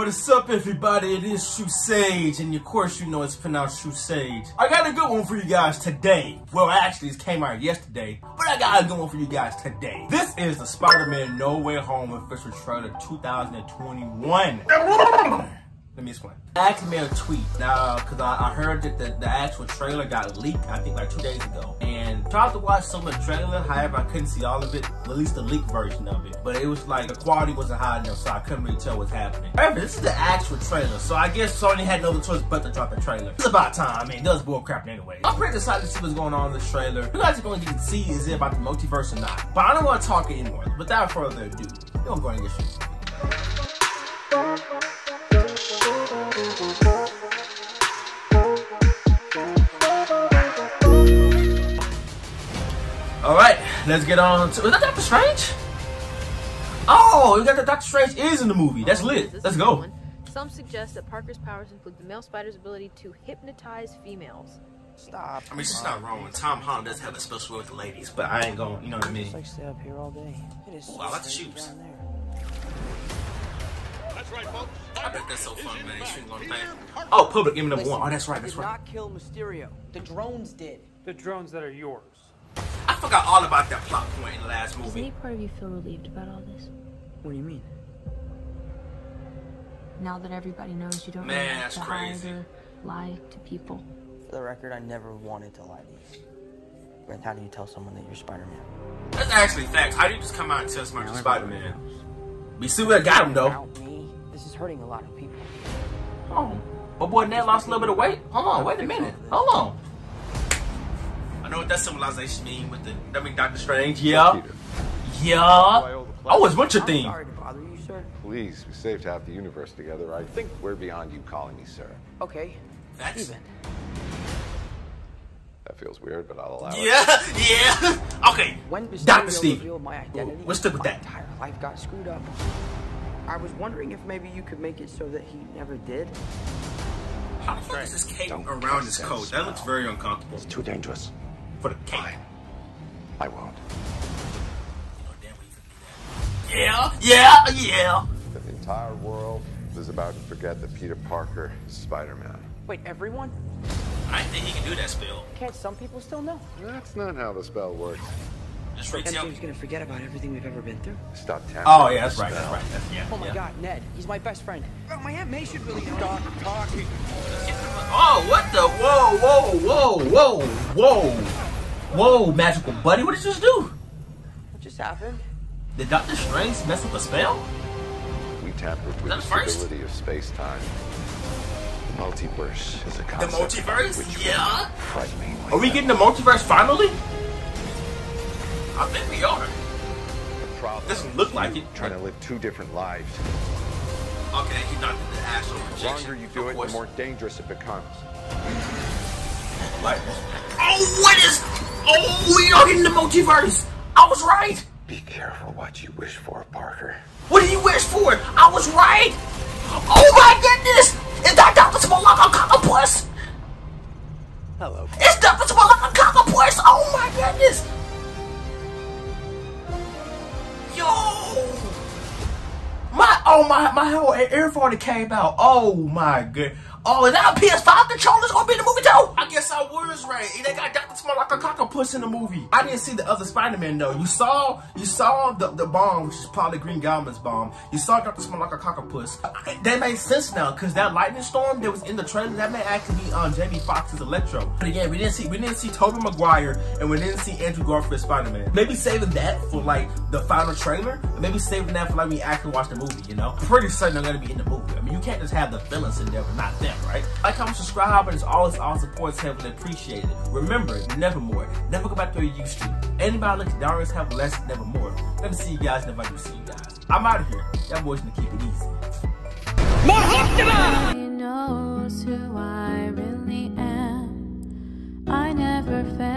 What is up, everybody? It is Shoe Sage, and of course you know it's pronounced Shoe Sage. I got a good one for you guys today. Well, actually, it came out yesterday, but I got a good one for you guys today. This is the Spider-Man No Way Home official trailer 2021. Let me explain. Asked me a tweet now because I heard that the actual trailer got leaked, I think like 2 days ago. And tried to watch some of the trailer, however I couldn't see all of it, at least the leaked version of it. But it was like the quality wasn't high enough, so I couldn't really tell what's happening. However, this is the actual trailer, so I guess Sony had no other choice but to drop the trailer. It's about time. I mean, it does bullcrap anyway. I'm pretty excited to see what's going on in this trailer. You guys are going to get to see is it about the multiverse or not. But I don't want to talk anymore. Without further ado, we're going to go and get shit. Alright, let's get on to... Is that Doctor Strange? Oh, you got the Doctor Strange is in the movie. That's lit. Let's go. Some suggest that Parker's powers include the male spider's ability to hypnotize females. Stop. I mean, she's not wrong. Tom Holland does have a special way with the ladies, but I ain't going, you know what I mean? Just like stay up here all day. It is. Ooh, I like the shoes. That's right, folks. I bet that's so fun, man. You shouldn't go to thing. Oh, Public Enemy number 1. Oh, that's right, that's right. Did not kill Mysterio. The drones did. The drones that are yours. I forgot all about that plot point in the last Does movie. any part of you feel relieved about all this? What do you mean? Now that everybody knows you don't Man, really have that's to crazy. hide or lie to people. For the record, I never wanted to lie to you. But how do you tell someone that you're Spider-Man? That's actually facts. How do you just come out and tell somebody you're Spider-Man? We see what got him, though. Without me, this is hurting a lot of people. Oh, my boy Ned lost a little bit of weight. Hold on, wait a minute. Hold on. I know what that symbolization means with the, I mean, Doctor Strange. Yeah. Yeah. Oh, it's Winter I'm theme. sorry to bother you, sir. Please, we saved half the universe together. I think we're beyond you calling me sir. Okay. That's... Steven. That feels weird, but I'll allow it. Yeah. Okay. When Mysterio Dr. Steve. revealed my identity, We'll stick with my that. entire life got screwed up. I was wondering if maybe you could make it so that he never did. How the fuck is this cape Don't around his trust that coat? That looks smell. very uncomfortable. It's too dangerous. For the cape. Fine. I won't. Yeah. The entire world is about to forget that Peter Parker is Spider-Man. Wait, everyone? I think he can do that spell. Can't some people still know? That's not how the spell works. Just That retell dude's me. gonna forget about everything we've ever been through. Stop tapping. Oh, on yeah, the that's right. spell. Yeah. Oh my God, Ned, he's my best friend. Oh, my Aunt May should really know. Stop talking. Oh, what the? Whoa, magical buddy. What did you just do? What just happened? Did Doctor Strange mess up a spell? We tampered with that the first? stability of space-time. The multiverse is a The concept multiverse? which Yeah. frightening. Are we getting the multiverse finally? I think we are. The problem Doesn't look like it. trying to live two different lives. Okay, he's not the astral The projection. longer you do of it, the course. more dangerous it becomes. Like, oh, what is? Oh, we are getting the multiverse. I was right. Be careful what you wish for, Parker. What did you wish for? I was right. Oh my goodness! Is that Dr. Smolaka Cockapus? Hello. It's Dr. Smolaka Cockapus! Oh my goodness! Yo! My whole earphone came out. Oh my god. Oh, is that a PS5 controller's gonna be in the movie too? I guess I was right. They got Dr. Smolaka Cockapus in the movie. I didn't see the other Spider-Man though. You saw the bomb, which is probably Green Goblin's bomb. You saw Dr. Smolaka Cockapus. That makes sense now, cause that lightning storm that was in the trailer, that may actually be Jamie Foxx's Electro. But again, we didn't see Tobey Maguire and we didn't see Andrew Garfield's Spider-Man. Maybe saving that for like the final trailer, or maybe saving that for like we actually watch the movie, you know? I'm pretty certain I'm gonna be in the movie. I mean, you can't just have the villains in there but not them, right? Like, comment, subscribe, and it's always all support's heavily appreciated. Remember, nevermore. Never go back to where you used to. Anybody looks down have less, nevermore. Let me see you guys, never do see you guys. I'm out of here. Y'all boys gonna keep it easy. He knows who I really am. I never felt